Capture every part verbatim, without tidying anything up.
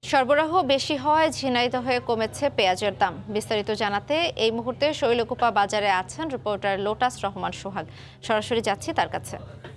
সরবরাহ বেশি হওয়ায় ঝিনাইদহে কমেছে পেঁয়াজের দাম। বিস্তারিত জানাতে এই মুহূর্তে শৈলকুপা বাজারে আছেন রিপোর্টার লোটাস রহমান সোহাগ। সরাসরি যাচ্ছি তার কাছে।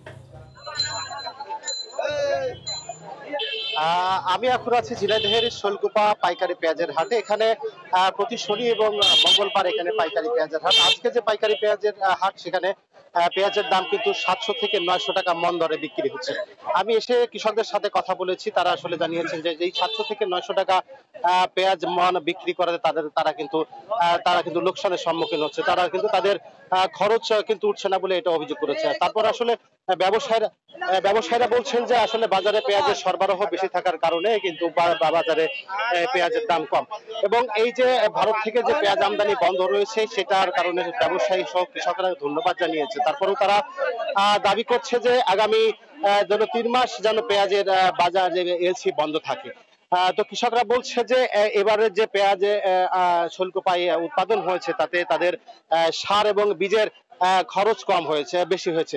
আমি এখন আছি ঝিনাইদহের শৈলকুপা পাইকারি পেঁয়াজের হাটে। এখানে প্রতি শনি এবং মঙ্গলবার এখানে পাইকারি পেঁয়াজের হাট। আজকে যে পাইকারি পেঁয়াজের হাট, সেখানে পেঁয়াজের দাম কিন্তু সাতশো থেকে নয়শো টাকা মন দরে বিক্রি হচ্ছে। আমি এসে কৃষকদের সাথে কথা বলেছি, তারা আসলে জানিয়েছেন যে এই সাতশো থেকে নয়শো টাকা পেঁয়াজ মন বিক্রি করাতে তাদের তারা কিন্তু তারা কিন্তু লোকসানের সম্মুখীন হচ্ছে। তারা কিন্তু তাদের খরচ কিন্তু উঠছে না বলে এটা অভিযোগ করেছে। তারপর আসলে ব্যবসায়ীরা ব্যবসায়ীরা বলছেন যে আসলে বাজারে পেঁয়াজের সরবরাহ বেশি থাকার কারণে কিন্তু বাজারে পেঁয়াজের দাম কম, এবং এই যে ভারত থেকে যে পেঁয়াজ আমদানি বন্ধ রয়েছে সেটার কারণে ব্যবসায়ী সহ কৃষকরা ধন্যবাদ জানিয়েছে। তারপরেও তারা দাবি করছে যে আগামী যেন তিন মাস যেন পেঁয়াজের বাজার এলসি বন্ধ থাকে। তো কৃষকরা বলছে যে এবারে যে পেঁয়াজ শৈলকুপায় উৎপাদন হয়েছে তাতে তাদের সার এবং বীজের খরচ কম হয়েছে, বেশি হয়েছে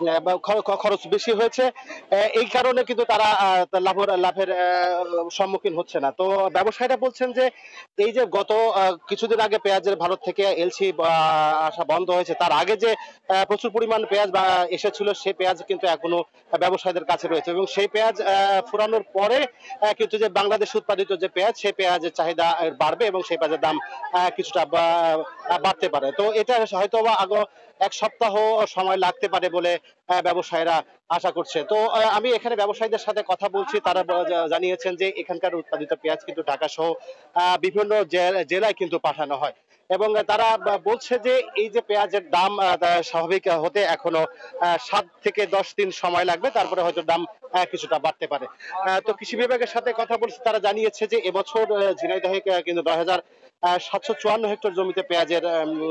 খরচ বেশি হয়েছে এই কারণে কিন্তু তারা লাভের লাভের সম্মুখীন হচ্ছে না। তো ব্যবসায়ীরা বলছেন যে এই যে গত কিছুদিন আগে পেঁয়াজের ভারত থেকে এলসি আসা বন্ধ হয়েছে, তার আগে যে প্রচুর পরিমাণ পেঁয়াজ এসেছিল সেই পেঁয়াজ কিন্তু এখনো ব্যবসায়ীদের কাছে রয়েছে, এবং সেই পেঁয়াজ ফুরানোর পরে কিন্তু যে বাংলাদেশ উৎপাদিত যে পেঁয়াজ, সেই পেঁয়াজের চাহিদা বাড়বে এবং সেই পেঁয়াজের দাম কিছুটা বাড়তে পারে। তো এটা হয়তো বা আগে এক সপ্তাহ সময় লাগতে পারে বলে ব্যবসায়ীরা আশা করছে। তো আমি এখানে ব্যবসায়ীদের সাথে কথা বলছি, তারা জানিয়েছেন যে এখানকার উৎপাদিত পেঁয়াজ কিন্তু ঢাকা সহ বিভিন্ন জেলায় কিন্তু পাঠানো হয়, এবং তারা বলছে যে এই যে পেঁয়াজের দাম স্বাভাবিক হতে এখনো সাত থেকে দশ দিন সময় লাগবে, তারপরে হয়তো দাম কিছুটা বাড়তে পারে। তো কৃষি বিভাগের সাথে কথা বলছি, তারা জানিয়েছে যে এবছর ঝিনাইদহে কিন্তু নয় হাজার সাতশো চুয়ান্ন হেক্টর জমিতে পেঁয়াজের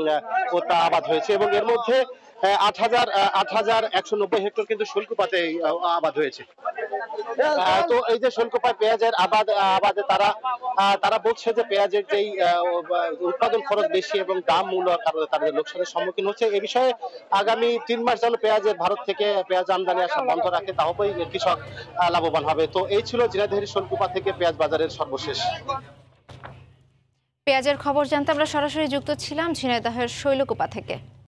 আবাদ হয়েছে, এবং এর মধ্যে আট হাজার আট হাজার একশো নব্বই হেক্টর কিন্তু শৈলকুপাতে আবাদ হয়েছে। তো এই যে শৈলকুপায় পেঁয়াজের আবাদ আবাদে তারা তারা বলছে যে পেঁয়াজের যেই উৎপাদন খরচ বেশি এবং দাম মূল্য কারণে তাদের লোকসানের সম্মুখীন হচ্ছে। এই বিষয়ে আগামী তিন মাস যেন পেঁয়াজের ভারত থেকে পেঁয়াজ আমদানি আসা বন্ধ রাখে, তাহলেই কৃষক লাভবান হবে। তো এই ছিল ঝিনাইদহের শৈলকুপা থেকে পেঁয়াজ বাজারের সর্বশেষ। পেঁয়াজের খবর জানতে আমরা সরাসরি যুক্ত ছিলাম ঝিনাইদহের শৈলকুপা থেকে।